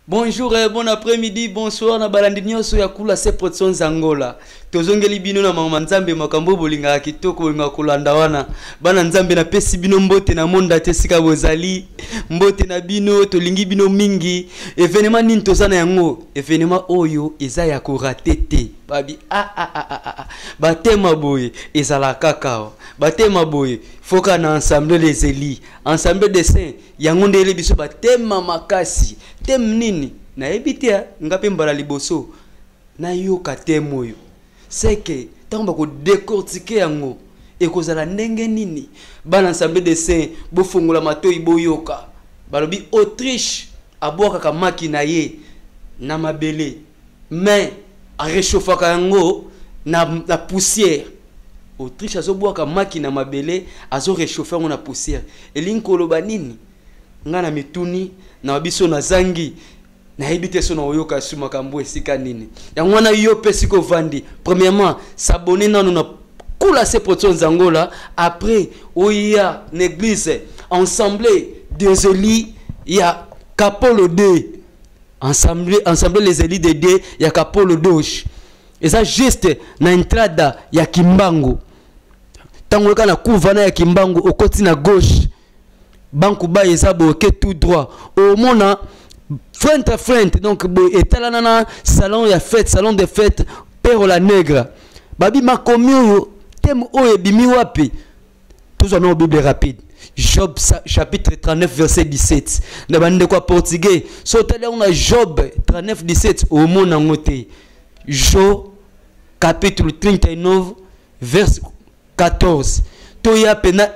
Bonjour et bon après-midi, bonsoir na balandi nyonso ya kula se production Zangola. Tozongeli bino na mama Nzambe makambo bolinga kitoko bolinga kolanda wana. Bana Nzambe na pesi bino mbote na monda te sika bozali. Mbote na bino tolingi bino mingi. Evenement nini tozana yango? Evenement oyo eza ya korate te. Babi batema boye ezala kakao. Batema boye foka na ensemble les élis. Ensemble des saints yango ndele biso batema makasi. Tem nini na ebitia ngape mbala liboso na yoka temo yo c'est que tamba ko décortiquer yango e kozala ndenge nini bana ensemble de saints bo fongola matoi boyoka balobi Autriche abwaka ka makina ye na mabele mais a réchauffer yango na poussière. Autriche azobwaka makina mabele azo réchauffer ngo na poussière elinkolo banini ngana mituni na biso na zangi na ebite so na oyoka suma kambo esika nini yangwana yo pesiko vandi. Premièrement s'abonner nanu na kula se production Zangola. Après oya l'église ensemble des élis ya Kapolo 2 ensemble les élis de D ya Kapolo 2 et ça juste na entrada ya Kimbangu tango kana kuvana ya Kimbangu okoti na gauche banku ba ezabo ke tout droit au mona front à front donc etalana salon ya fête salon de fête Père la Nègre babi makomio tem o ebimi wapi tous en Bible rapide Job chapitre 39 verset 17 na bande quoi portugais sotele on a Job 39 17 au mona ngote Job chapitre 39 verset 14 toya pena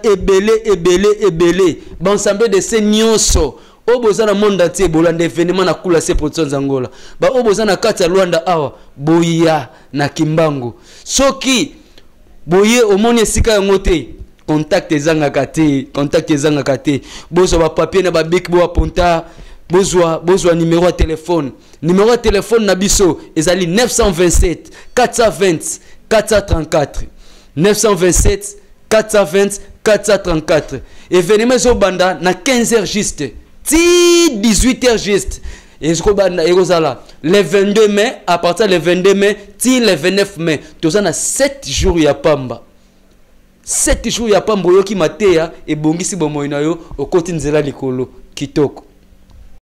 ebele ensemble de ces nyonso oboza na monde entier bolanda événement na kula se production Zangola ba oboza na kati ya Luanda awa boya na Kimbangu soki boye omoni esika yango te contact ezanga kate bozo ba papier na ba bic bo aponta bozwa numéro de téléphone na biso ezali 927 420 434 927 420 434. Événement Zobanda na 15h juste. Ti 18h juste. Et le 22 mai, à partir du 22 mai, ti le 29 mai. Tous on a 7 jours ya pamba. 7 jours ya pamba yoki matea et bongisi bomoinayo au côté nzela likolo kitoko.